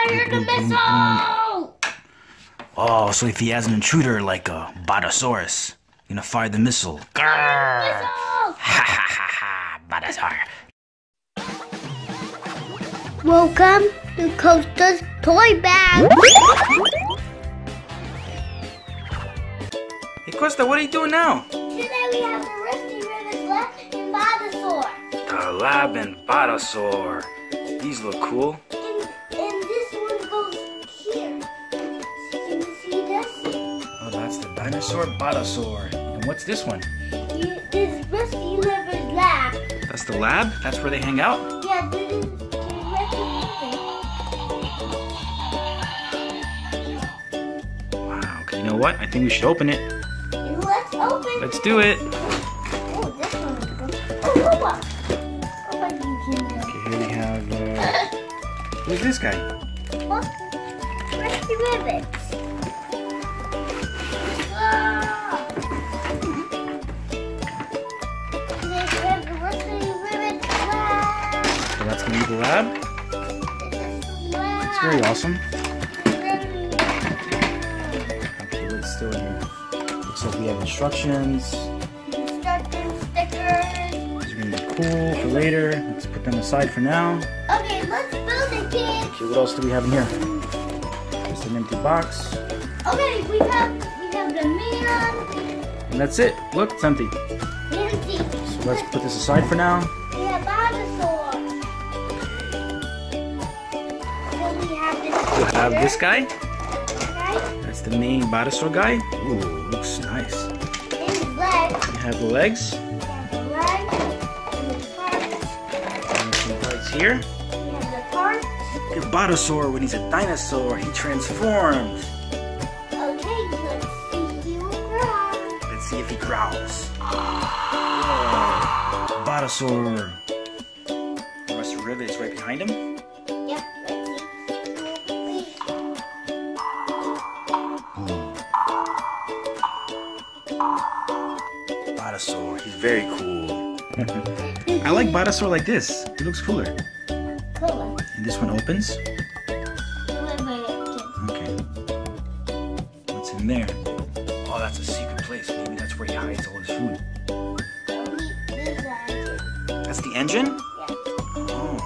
Fire the missile! Oh, so if he has an intruder like a Botasuar, you're gonna fire the missile. Missile! Ha ha ha ha, Botasuar. Welcome to Kosta's Toy Bag. Hey Kosta, what are you doing now? Today we have the Rusty Rivets lab and Botasuar. The lab and Botasuar. These look cool. And this one goes here. Can you see this? Oh, that's the dinosaur Botasuar. And what's this one? This Rusty Rivets lab. That's the lab? That's where they hang out? Yeah, this is Rusty Rivets. Wow, okay, you know what? I think we should open it. Let's open. Let's do it. Oh, this one is good. Oh, robot. Robot you can Okay, here we have, who's this guy? Oh, Rusty Rivets. Ah. Today we have the Rusty Rivets lab. So that's gonna be the lab. It's very awesome. Okay, let's do it here. Looks like we have instructions. Instruction stickers. These are gonna be cool for later. Let's put them aside for now. Okay, let's build it, kids. Okay, what else do we have in here? Just an empty box. Okay, we have the man. And that's it. Look, it's empty. Empty. So let's put this aside for now. We have Botasuar. Then we have this. We'll have this guy. Right? That's the main Botasuar guy. Ooh, looks nice. And his legs. We have the legs. We have the legs. And the parts. And some parts here. We have the parts. Look at Botasuar when he's a dinosaur. He transforms. Okay, let's see if he will growl. Let's see if he growls. Whoa. Botasuar. Rusty Rivets right behind him. Yep, let's see. Botasuar, he's very cool. I like Botasuar like this. He looks cooler. Cool. And this one opens. Wait, kids. Okay. What's in there? Oh, that's a secret place. Maybe that's where he hides all his food. This is the engine. That's the engine? Yeah. Oh.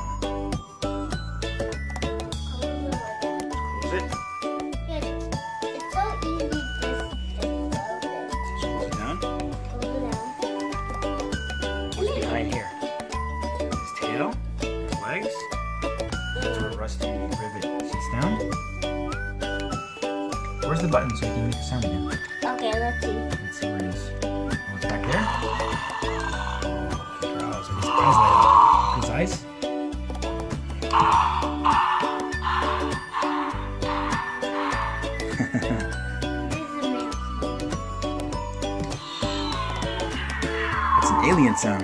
Close it. It's so easy just to close it. Just close it down. Close it down. What's behind here? His tail, his legs. That's where Rusty Rivet sits down. Where's the button so you can make the sound again? Okay, let's see. Let's see where it is. Oh, it's back there? He growls and his eyes light up. His eyes? This is amazing. It's an alien sound.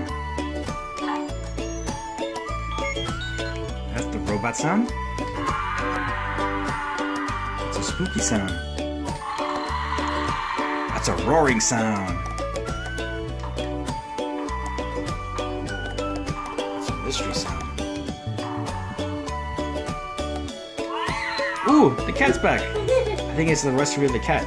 That's the robot sound. It's a spooky sound. That's a roaring sound. It's a mystery sound. Ooh, the cat's back. I think it's the Rusty Rivet cat.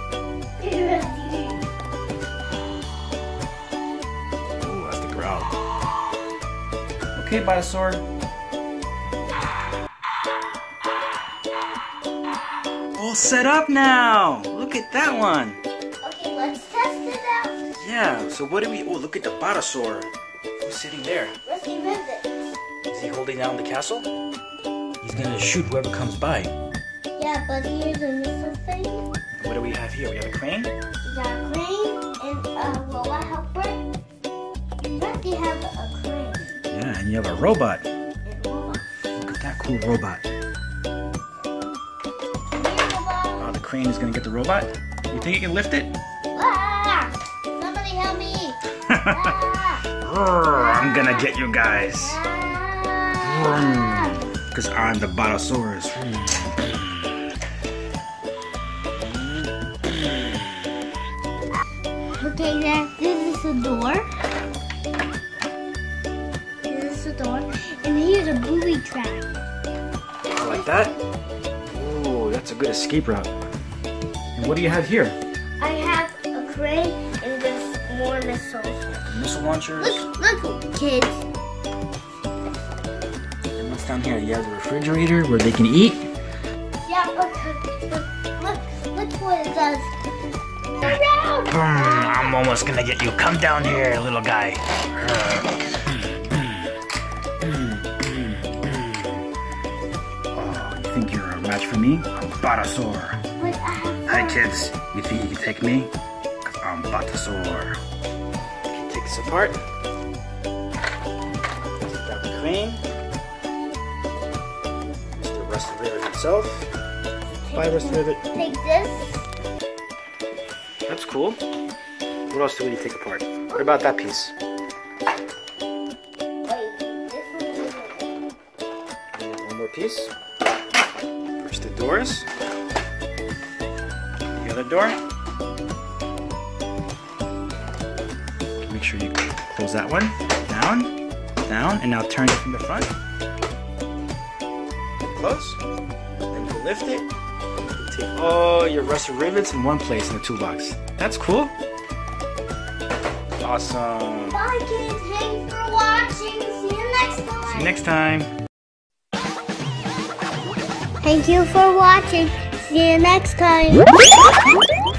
Ooh, that's the growl. Okay, Botasuar. All set up now. Look at that one. Okay, let's test it out. Yeah, so what do we... Oh, look at the Botasuar. Who's sitting there? Rusty Rivets. Is he holding down the castle? He's gonna shoot whoever comes by. Yeah, but here's a missile thing. What do we have here? We have a crane? We got a crane and a robot helper. Rusty has a crane Yeah, and you have a robot. and a robot. Look at that cool robot. Oh, the crane is gonna get the robot? You think you can lift it? Ah! Somebody help me! I'm gonna get you guys. Ah! Because I'm the Botasuar. Okay, then this is the door. This is the door, and here's a booby trap. Like that? That's a good escape route. And what do you have here? I have a crate and there's more missiles. Missile launchers. Look, kids. And what's down here? You have the refrigerator where they can eat. Yeah, look what it does. I'm almost gonna get you. Come down here, little guy. Oh, you think you're a match for me? I'm Botasuar. Hi kids, you think you can take me? I'm Botasuar. Take this apart. Take out the crane. Mr. Rusty Rivets himself. Bye, Rusty Rivet. Take this. That's cool. What else do we take apart? What about that piece? Wait, this one. One more piece. First the doors. The other door. Make sure you close that one. Down, down, and now turn it from the front. Close. Then you lift it. You take all your rusty rivets in one place in the toolbox. That's cool. Awesome. Bye, kids. Thanks for watching. See you next time. See you next time. Thank you for watching. See you next time.